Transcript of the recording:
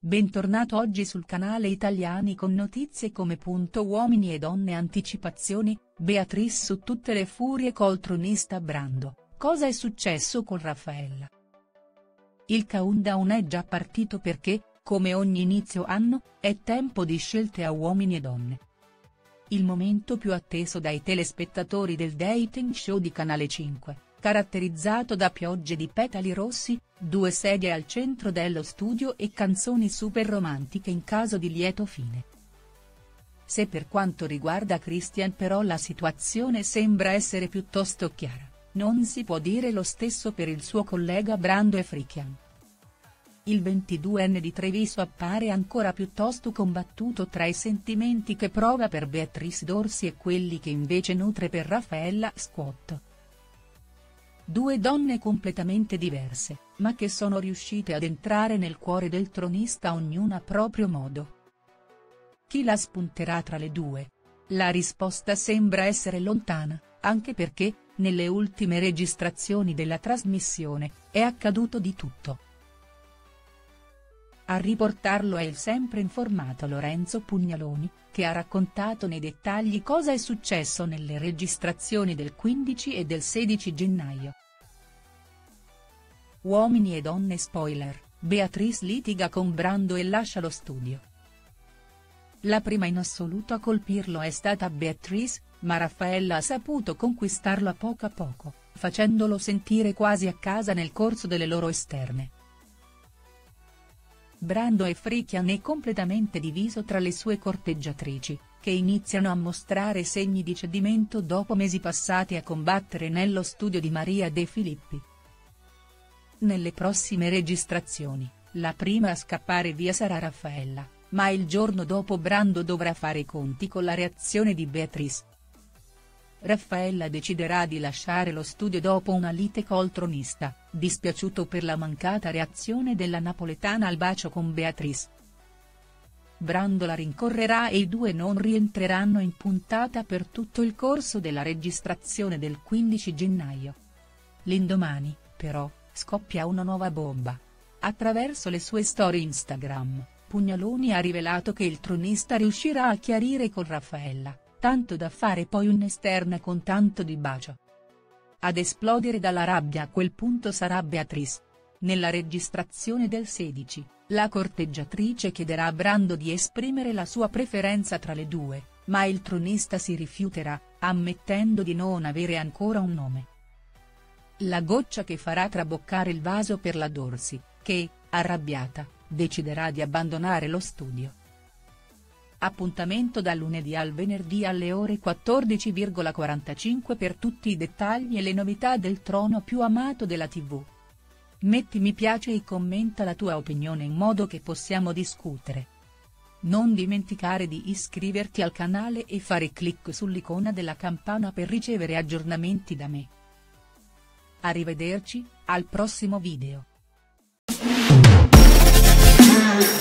Bentornato oggi sul canale Italiani con notizie come Uomini e donne anticipazioni, Beatrice su tutte le furie col tronista Brando, cosa è successo con Raffaella? Il countdown è già partito perché, come ogni inizio anno, è tempo di scelte a uomini e donne. Il momento più atteso dai telespettatori del dating show di Canale 5. Caratterizzato da piogge di petali rossi, 2 sedie al centro dello studio e canzoni super romantiche in caso di lieto fine. Se per quanto riguarda Christian però la situazione sembra essere piuttosto chiara, non si può dire lo stesso per il suo collega Brando e Frikian. Il 22enne di Treviso appare ancora piuttosto combattuto tra i sentimenti che prova per Beatrice Dorsi e quelli che invece nutre per Raffaella Scott. Due donne completamente diverse, ma che sono riuscite ad entrare nel cuore del tronista ognuna a proprio modo. Chi la spunterà tra le due? La risposta sembra essere lontana, anche perché, nelle ultime registrazioni della trasmissione, è accaduto di tutto. A riportarlo è il sempre informato Lorenzo Pugnaloni, che ha raccontato nei dettagli cosa è successo nelle registrazioni del 15 e del 16 gennaio. Uomini e donne spoiler, Beatrice litiga con Brando e lascia lo studio. La prima in assoluto a colpirlo è stata Beatrice, ma Raffaella ha saputo conquistarlo a poco, facendolo sentire quasi a casa nel corso delle loro esterne. Brando e Frikian è completamente diviso tra le sue corteggiatrici, che iniziano a mostrare segni di cedimento dopo mesi passati a combattere nello studio di Maria De Filippi. Nelle prossime registrazioni, la prima a scappare via sarà Raffaella, ma il giorno dopo Brando dovrà fare i conti con la reazione di Beatrice. Raffaella deciderà di lasciare lo studio dopo una lite col tronista, dispiaciuto per la mancata reazione della napoletana al bacio con Beatrice. Brando la rincorrerà e i due non rientreranno in puntata per tutto il corso della registrazione del 15 gennaio. L'indomani, però, scoppia una nuova bomba. Attraverso le sue storie Instagram, Pugnaloni ha rivelato che il tronista riuscirà a chiarire con Raffaella, tanto da fare poi un'esterna con tanto di bacio. Ad esplodere dalla rabbia a quel punto sarà Beatrice. Nella registrazione del 16, la corteggiatrice chiederà a Brando di esprimere la sua preferenza tra le due, ma il tronista si rifiuterà, ammettendo di non avere ancora un nome. La goccia che farà traboccare il vaso per la Dorsi, che, arrabbiata, deciderà di abbandonare lo studio. Appuntamento da lunedì al venerdì alle ore 14,45 per tutti i dettagli e le novità del trono più amato della TV. Metti mi piace e commenta la tua opinione in modo che possiamo discutere. Non dimenticare di iscriverti al canale e fare clic sull'icona della campana per ricevere aggiornamenti da me. Arrivederci, al prossimo video.